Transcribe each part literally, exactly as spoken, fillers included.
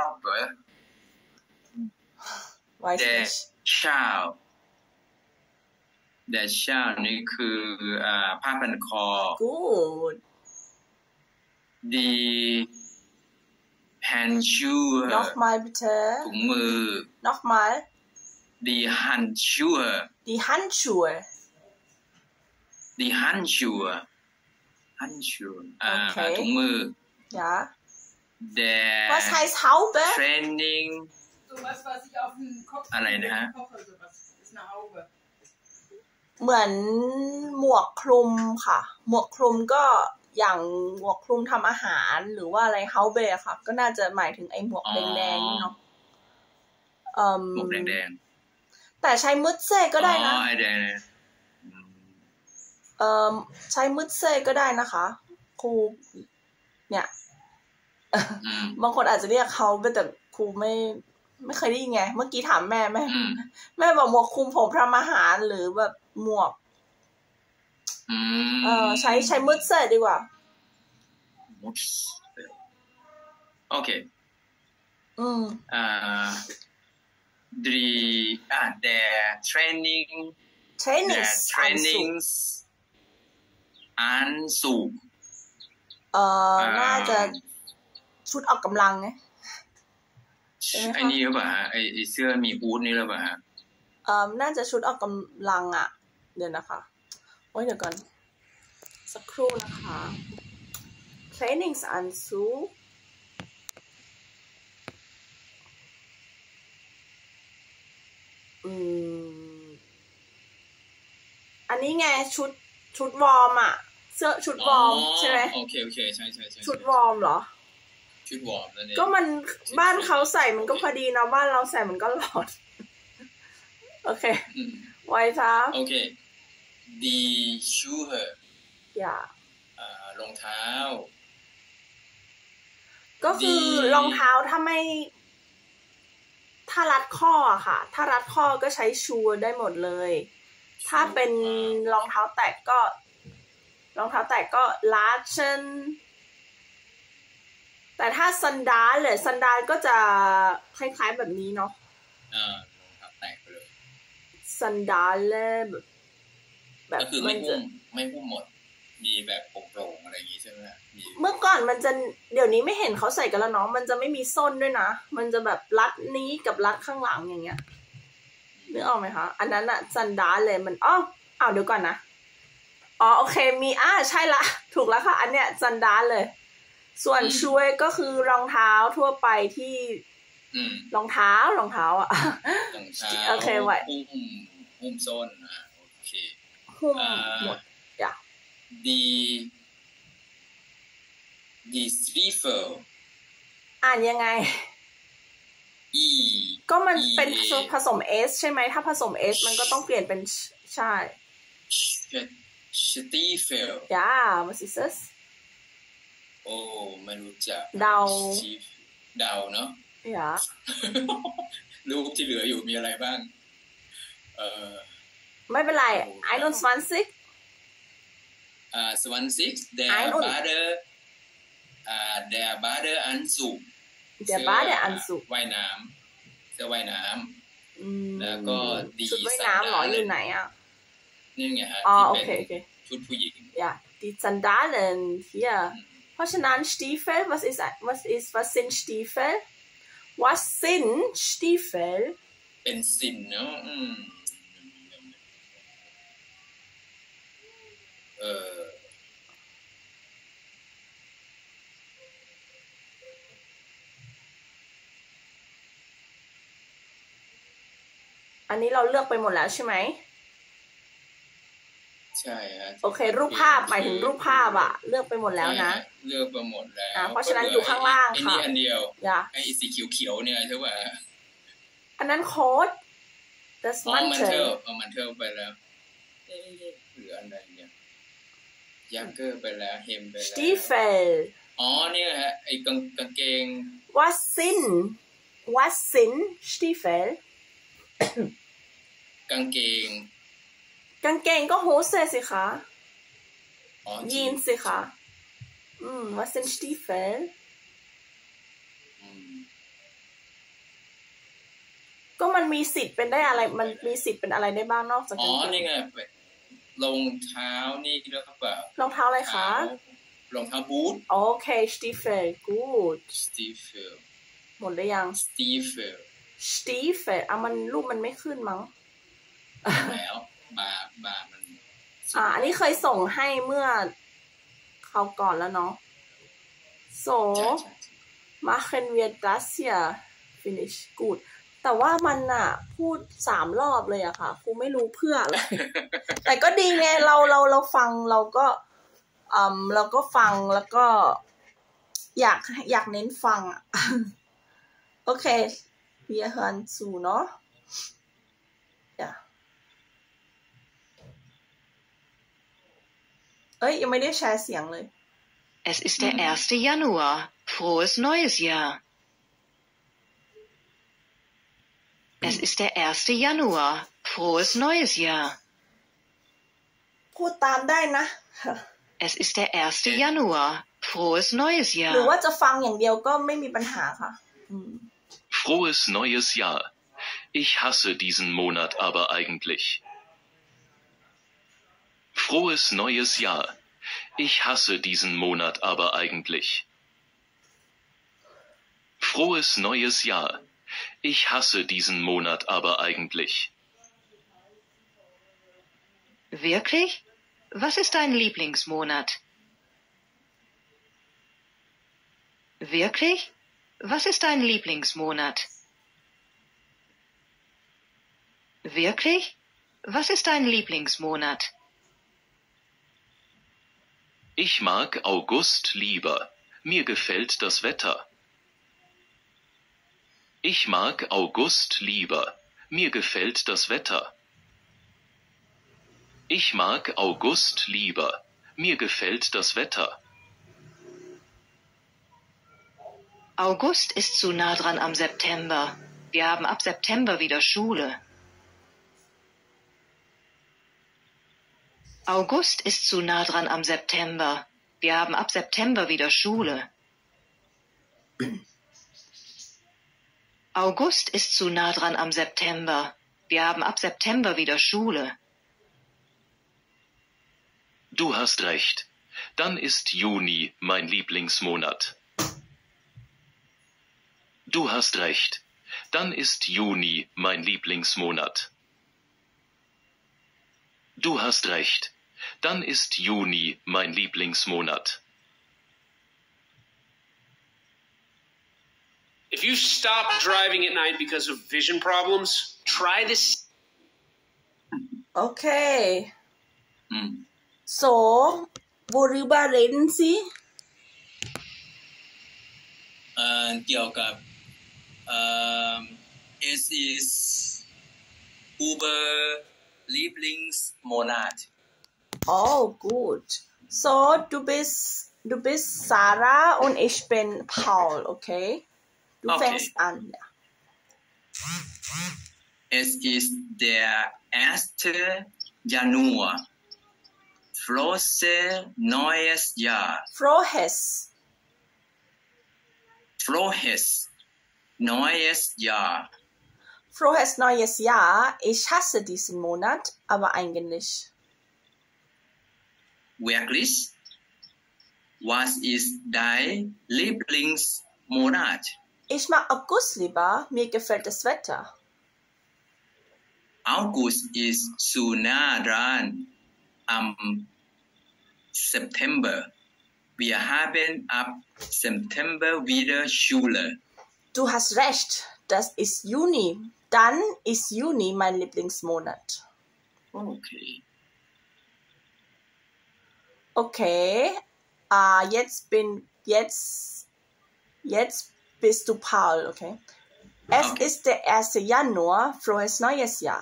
Haube der Schal der Schal นี่คืออ่าผ้าพันคอ Good Die Handschuhe Nochmal bitte ถุงมือ Nochmal Die Handschuhe Die Handschuhe Die Handschuhe Handschuhe อ่า Okay ถุงมือ Ja Der Was heißt Haube Training sowas was ich auf den Kopf อะไรนะฮะ koche sowas ist eine Haube เหมือนหมวกคลุมค่ะหมวกคลุมก็อย่างหมวกคลุมทำอาหารหรือว่าอะไรเฮาเบะค่ะก็น่าจะหมายถึงไอ้หมวกแดงๆนี่เนาะเอ่อหมวกแดงๆแต่ใช้มุดเซ่ก็ได้นะอ๋อไอ้แดงเอ่อใช้มุดเซ่ก็ได้นะคะครูเนี่ยบางคนอาจจะเรียกเขาแต่ครูไม่ไม่เคยได้ยินไงเมื่อกี้ถามแม่แม่แม่บอกหมวกคลุมผมทำอาหารหรือแบบหมวกเออใช้ใช้มุดเซ่ดีกว่าโอเคอืมอ่า die อ่า der Training Trainings der Trainings Anzug เอ่อน่าจะชุดออกกำลังไงไอ้นี่หรือเปล่าฮะไอ้เสื้อมีฮู้ดนี่หรือเปล่าฮะเอ่อน่าจะชุดออกกำลังอ่ะเดี๋ยวนะคะโอ้ยเดี๋ยวก่อนสักครู่นะคะ Trainingsanzug อืมอันนี้ไงชุดชุดวอร์มอ่ะเสื้อชุดวอร์มใช่ไหมโอเคโอเคใช่ใช่ใช่ชุดวอร์มเหรอชุดวอร์มนั่นเองก็มันบ้านเขาใส่มันก็พอดีนะบ้านเราใส่มันก็หลอดโอเคไว้ท้าโอเค Die Schuhe อย่ารองเท้าก็คือรองเท้าถ้าไม่ถ้ารัดข้อค่ะถ้ารัดข้อก็ใช้ชูได้หมดเลยถ้าเป็นรองเท้าแตะก็รองเท้าแตะก็ลาเชนแต่ถ้าซันดาลหรือซันดาลก็จะคล้ายๆแบบนี้เนาะอ่ารองเท้าแตะไปเลยซันดาลแบบแบบก็คือไม่หุ้มไม่หุ้มหมดมีแบบโปร่งๆอะไรอย่างงี้ใช่ไหมเมื่อก่อนมันจะเดี๋ยวนี้ไม่เห็นเขาใส่กันแล้วเนาะมันจะไม่มีส้นด้วยนะมันจะแบบรัดนี้กับรัดข้างหลังอย่างเงี้ยนึกออกไหมคะอันนั้นอะซันดาลเลยมันอ้ออ้าวเดี๋ยวก่อนนะอ๋อโอเคมีอ่าใช่ละถูกแล้วค่ะอันเนี้ยซันดาลเลยส่วนชูเอก็คือรองเท้าทั่วไปที่รองเท้ารองเท้าอ่ะโอเคไว้หุ้มหุ้มส้นอ่ะโอเคหุ้มหมดอย่าดีดีสตีเฟลอ่านยังไงอีก็มันเป็นผสม S ใช่ไหมถ้าผสม S มันก็ต้องเปลี่ยนเป็นใช่สตีเฟลย่ามาซิซัสโอ้ไม่รู้จักเดาเดาเนาะอย่ารูปที่เหลืออยู่มีอะไรบ้างเออไม่เป็นไรไอโนสวันซิกอ่าสวันซิกเดร์บาร์เดอร์อ่าเดร์บาร์เดอร์อันซูเดร์บาร์เดอร์อันซูว่ายน้ำเสื้อว่ายน้ำแล้วก็ดีชุดว่ายน้ำหรออยู่ไหนอ่ะนี่ไงฮะที่เป็นชุดผู้หญิง ja die Sandalen hierเพราะฉะนั้น Stiefel was ist was ist was sind Stiefel was sind Stiefel เป็นสินเนาะอืมเอออันนี้เราเลือกไปหมดแล้วใช่ไหมใช่ฮะโอเครูปภาพหมายถึงรูปภาพอะเลือกไปหมดแล้วนะเลือกไปหมดแล้วเพราะฉะนั้นอยู่ข้างล่างค่ะไอ้นี่อันเดียวไอ้สีเขียวๆเนี่ยใช่ป่ะอันนั้นโค้ด das Mantel เอามันเทลไปแล้วเอ๊ะหรืออันใดเนี่ยยักเกอร์ไปแล้วเฮมไปแล้ว Stiefel อ๋อเนี่ยฮะไอ้กางกางเกง was sind was sind Stiefel กางเกงกางเกงก็โฮเซสิคะยีนสิคะอืม was sind Stiefel มันมีสิทธิ์เป็นได้อะไรมันมีสิทธิ์เป็นอะไรได้บ้างนอกจากอ๋อนี่ไงรองเท้านี่แล้วก็แบบรองเท้าอะไรคะรองเท้าบูทโอเคสตีเฟลกูดสตีเฟลหมดหรือยังสตีเฟลสตีเฟลอ่ะมันรูปมันไม่ขึ้นมั้งแล้วบาบามันอ่าอันนี้เคยส่งให้เมื่อเขาก่อนแล้วเนาะ so machen wir das hier finish gut แต่ว่ามันน่ะพูดสามรอบเลยอะค่ะครูไม่รู้เพื่ออะไร แต่ก็ดีไงเราเราเราฟังเราก็อืมเราก็ฟังแล้วก็อยากอยากเน้นฟังอะโอเค wir hören zu เนาะjaเอ้ยยังไม่ได้แชร์เสียงเลย Es ist der erste Januar. Frohes neues Jahr. Es ist der erste Januar. Frohes neues Jahr. พูดตามได้นะ Es ist der erste Januar. Frohes neues Jahr. หรือว่าจะฟังอย่างเดียวก็ไม่มีปัญหาค่ะ Frohes neues Jahr. Ich hasse diesen Monat aber eigentlich. Frohes neues Jahr. Ich hasse diesen Monat aber eigentlich. Frohes neues Jahr. Ich hasse diesen Monat aber eigentlich. Wirklich? Was ist dein Lieblingsmonat? Wirklich? Was ist dein Lieblingsmonat? Wirklich? Was ist dein Lieblingsmonat? Ich mag August lieber. Mir gefällt das Wetter. Ich mag August lieber. Mir gefällt das Wetter. Ich mag August lieber. Mir gefällt das Wetter. August ist zu nah dran am September. Wir haben ab September wieder Schule. August ist zu nah dran am September. Wir haben ab September wieder Schule. August ist zu nah dran am September. Wir haben ab September wieder Schule. Du hast recht. Dann ist Juni mein Lieblingsmonat. Du hast recht. Dann ist Juni mein Lieblingsmonat. Du hast recht. Dann ist Juni mein Lieblingsmonat. If you stop driving at night because of vision problems, try this. Okay. So, worüber reden Sie? เอ่อเกี่ยวกับเอ่อ es ist über Lieblingsmonat. Oh, gut. So, du bist du bist Sarah und ich bin Paul, okay? Du okay. fängst an. Ja. Es ist der erste Januar. Frohes neues Jahr. Frohes. Frohes neues Jahr. Frohes neues Jahr. Ich hasse diesen Monat, aber eigentlich. Wirklich? Was ist dein Lieblingsmonat? Ich mag August lieber. Mir gefällt das Wetter. August ist zu nah dran am September. Wir haben ab September wieder Schule. Du hast recht. Das ist Juni. Dann ist Juni mein Lieblingsmonat. Okay. Okay. Ah, jetzt bin jetzt jetzt bist du Paul, okay? Es okay. ist der erste Januar. Frohes neues Jahr.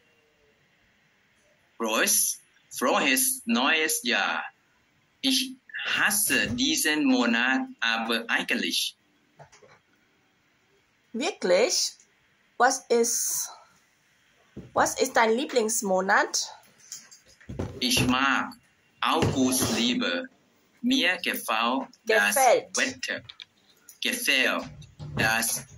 Frohes, frohes neues Jahr. Ich hasse diesen Monat aber eigentlich. Wirklich? Was ist was ist dein Lieblingsmonat? Ich mag August lieber. Mir gefällt das Gefällt. Wetter. Gefällt das